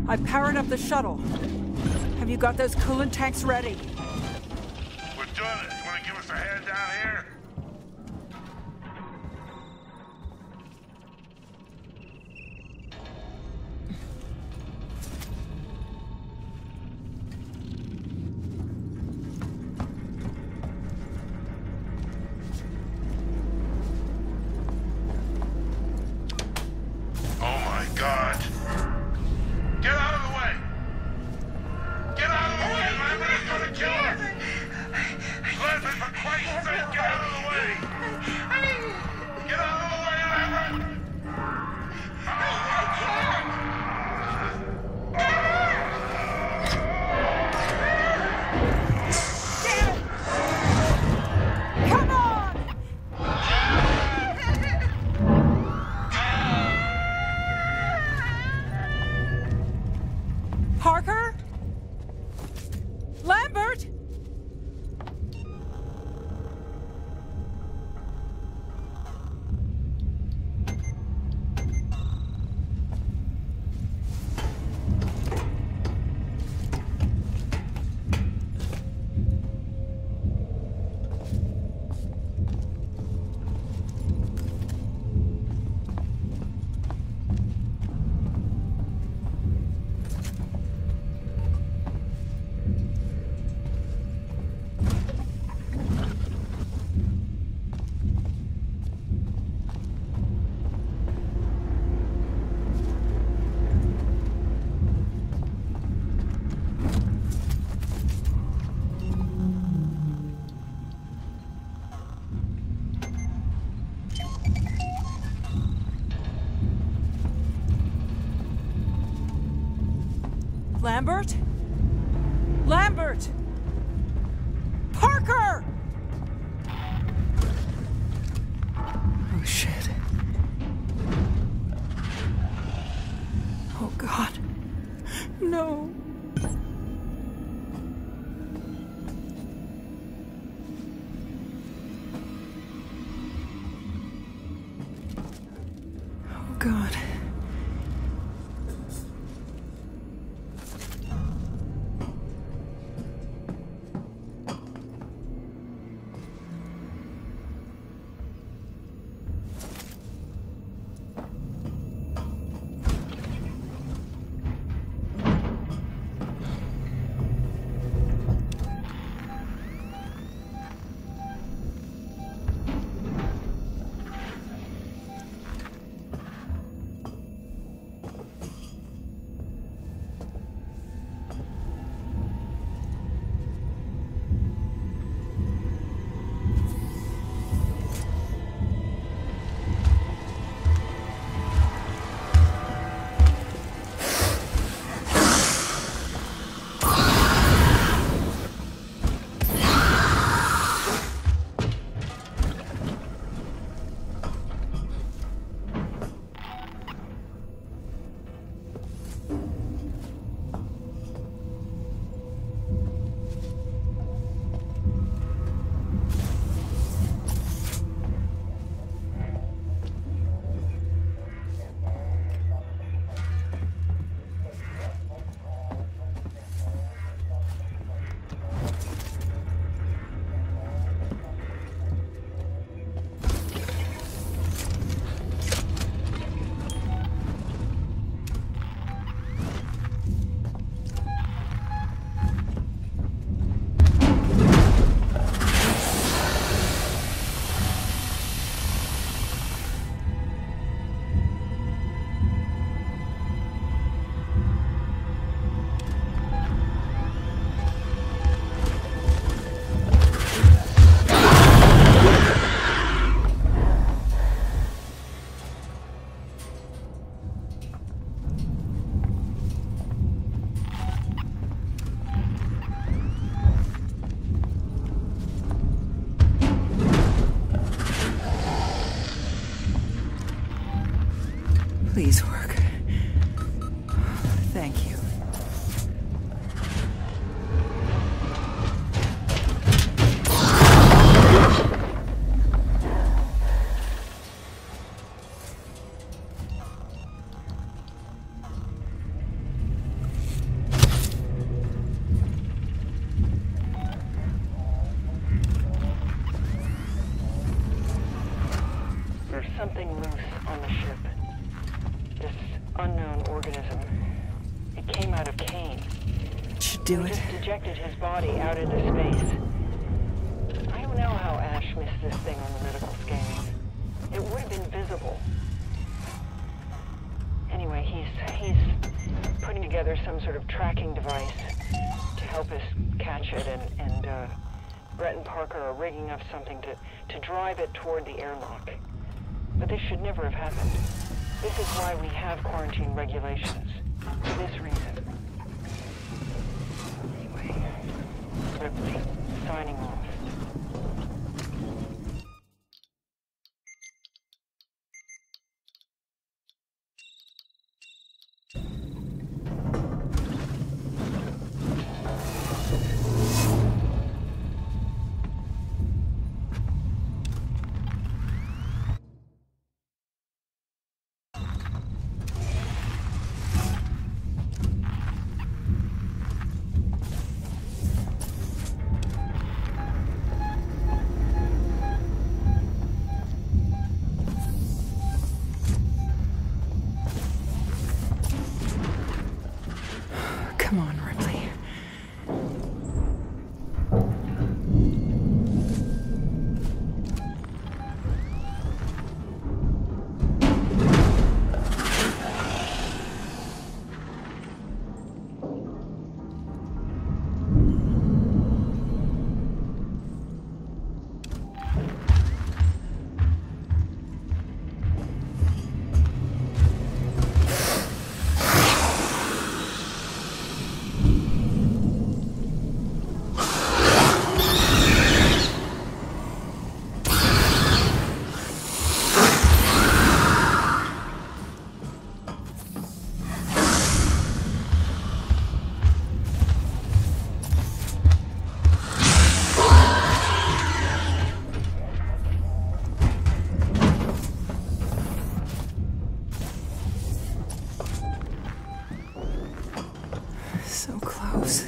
I powered up the shuttle. Have you got those coolant tanks ready? We're doing it. You want to give us a hand down here? Parker? Lambert? Lambert? Lambert! Parker! Oh, shit. Oh, God. No. Oh, God. Please work. Thank you. organism. It came out of Kane. Should do We it. just ejected his body out into space. I don't know how Ash missed this thing on the medical scans. It would have been visible. Anyway, he's putting together some sort of tracking device to help us catch it, and Brett and Parker are rigging up something to drive it toward the airlock. But this should never have happened. This is why we have quarantine regulations. For this reason. Anyway, Ripley, signing off. Come on, Ripley. So close.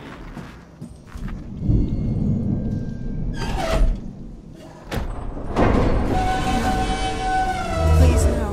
Please, no.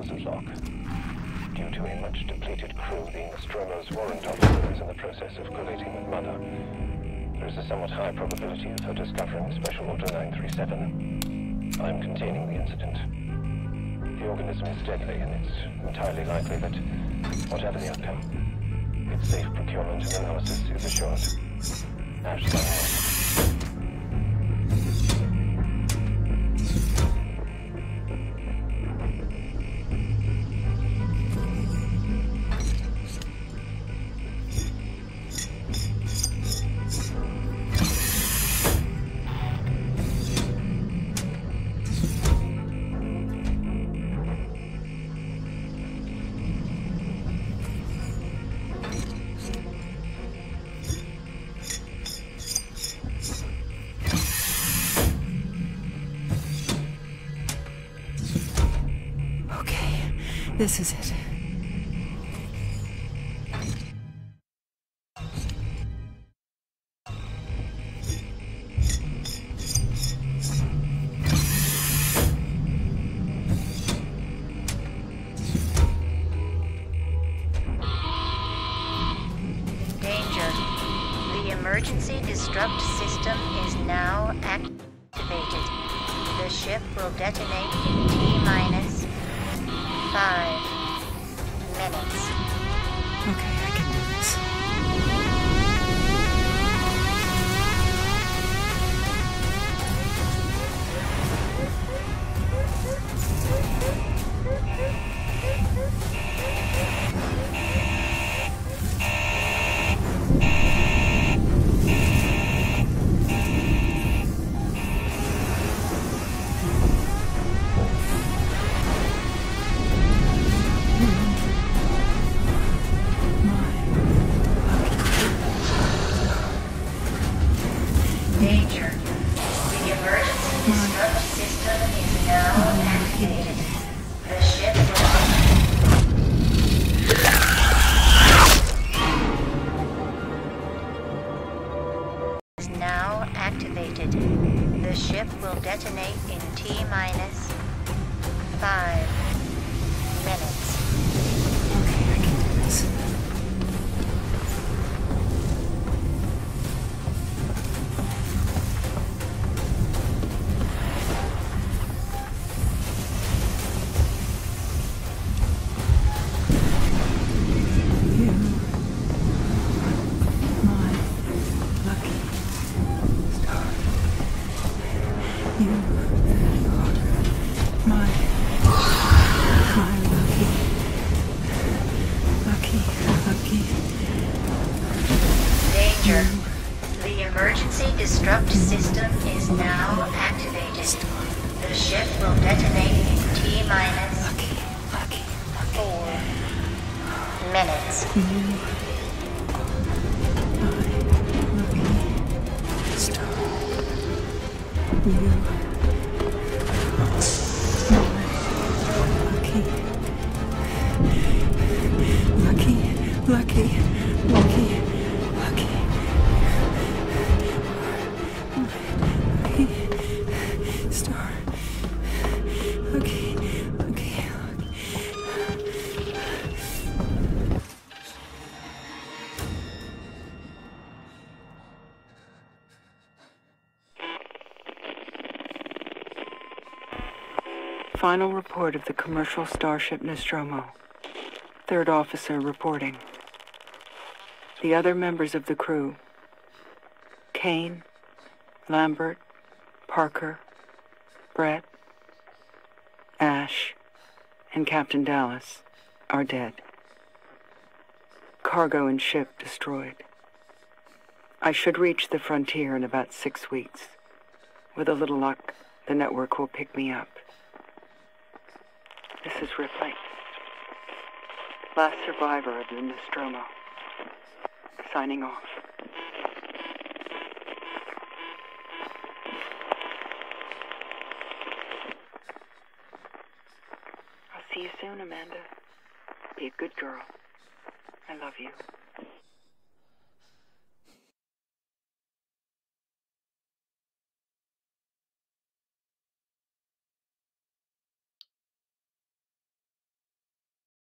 wasn't lock. Due to a much depleted crew, the Nostromo's warrant officer is in the process of collating with Mother. There is a somewhat high probability of her discovering Special Order 937. I'm containing the incident. The organism is deadly, and it's entirely likely that, whatever the outcome, its safe procurement and analysis is assured. Ash signing off. This is it. Danger. The emergency destruct system is now activated. The ship will detonate in T-minus 5 minutes. Okay, I can do this. Danger. The emergency destruct system is now activated. The ship is now activated. The ship will detonate in T-minus 5 minutes. Okay, I can do this. Danger. The emergency destruct system is now activated. The ship will detonate in T-minus 4 minutes. Final report of the commercial starship Nostromo. Third officer reporting. The other members of the crew, Kane, Lambert, Parker, Brett, Ash, and Captain Dallas, are dead. Cargo and ship destroyed. I should reach the frontier in about 6 weeks. With a little luck, the network will pick me up. This is Ripley, last survivor of the Nostromo, signing off. I'll see you soon, Amanda. Be a good girl. I love you.